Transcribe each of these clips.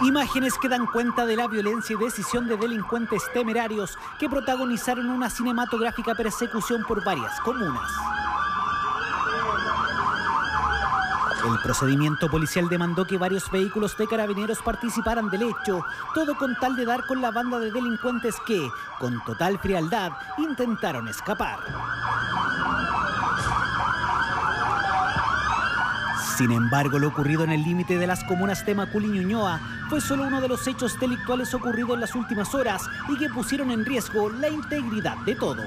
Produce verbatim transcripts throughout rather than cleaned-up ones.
Imágenes que dan cuenta de la violencia y decisión de delincuentes temerarios que protagonizaron una cinematográfica persecución por varias comunas. El procedimiento policial demandó que varios vehículos de carabineros participaran del hecho, todo con tal de dar con la banda de delincuentes que, con total frialdad, intentaron escapar. Sin embargo, lo ocurrido en el límite de las comunas de Macul y Ñuñoa fue solo uno de los hechos delictuales ocurridos en las últimas horas y que pusieron en riesgo la integridad de todos.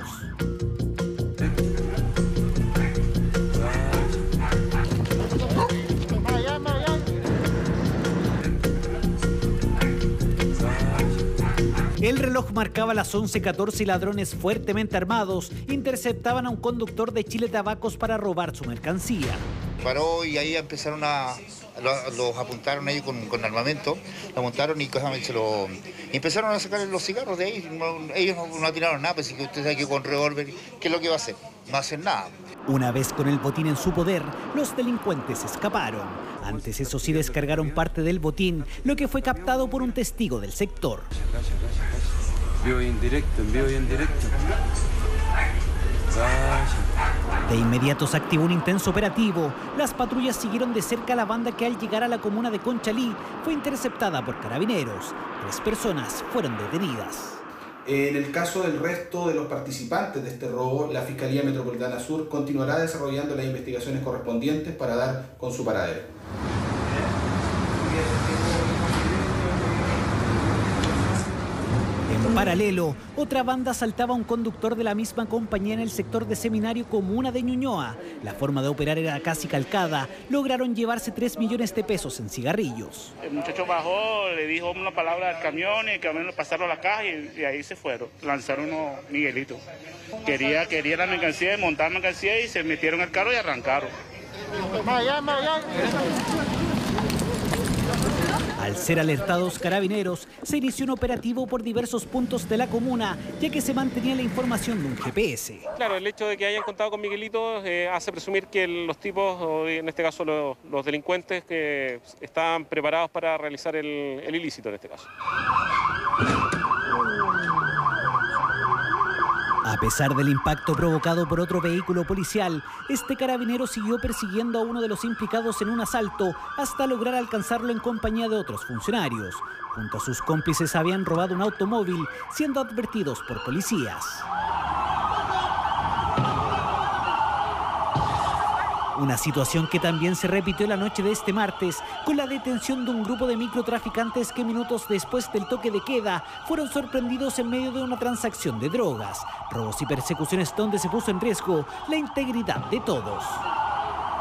El reloj marcaba las once catorce y ladrones fuertemente armados interceptaban a un conductor de Chile Tabacos para robar su mercancía. Paró y ahí empezaron a... Los, los apuntaron ahí con, con armamento, lo montaron y, se lo, y empezaron a sacar los cigarros de ahí. No, ellos no, no tiraron nada, pues si usted sabe que con revólver, ¿qué es lo que va a hacer? No va a hacer nada. Una vez con el botín en su poder, los delincuentes escaparon. Antes, eso sí, descargaron parte del botín, lo que fue captado por un testigo del sector. Envío indirecto, envío indirecto. De inmediato se activó un intenso operativo. Las patrullas siguieron de cerca a la banda que al llegar a la comuna de Conchalí fue interceptada por carabineros. Tres personas fueron detenidas. En el caso del resto de los participantes de este robo, la Fiscalía Metropolitana Sur continuará desarrollando las investigaciones correspondientes para dar con su paradero. En paralelo, otra banda asaltaba a un conductor de la misma compañía en el sector de Seminario, comuna de Ñuñoa. La forma de operar era casi calcada. Lograron llevarse tres millones de pesos en cigarrillos. El muchacho bajó, le dijo una palabra al camión y el camión lo pasaron a la caja y, y ahí se fueron. Lanzaron unos miguelitos. Quería, quería la mercancía, montar mercancía y se metieron al carro y arrancaron. Al ser alertados carabineros, se inició un operativo por diversos puntos de la comuna, ya que se mantenía la información de un G P S. Claro, el hecho de que hayan contado con Miguelito eh, hace presumir que los tipos, o en este caso los, los delincuentes, que estaban preparados para realizar el, el ilícito en este caso. A pesar del impacto provocado por otro vehículo policial, este carabinero siguió persiguiendo a uno de los implicados en un asalto hasta lograr alcanzarlo en compañía de otros funcionarios. Junto a sus cómplices habían robado un automóvil, siendo advertidos por policías. Una situación que también se repitió la noche de este martes con la detención de un grupo de microtraficantes que minutos después del toque de queda fueron sorprendidos en medio de una transacción de drogas, robos y persecuciones donde se puso en riesgo la integridad de todos.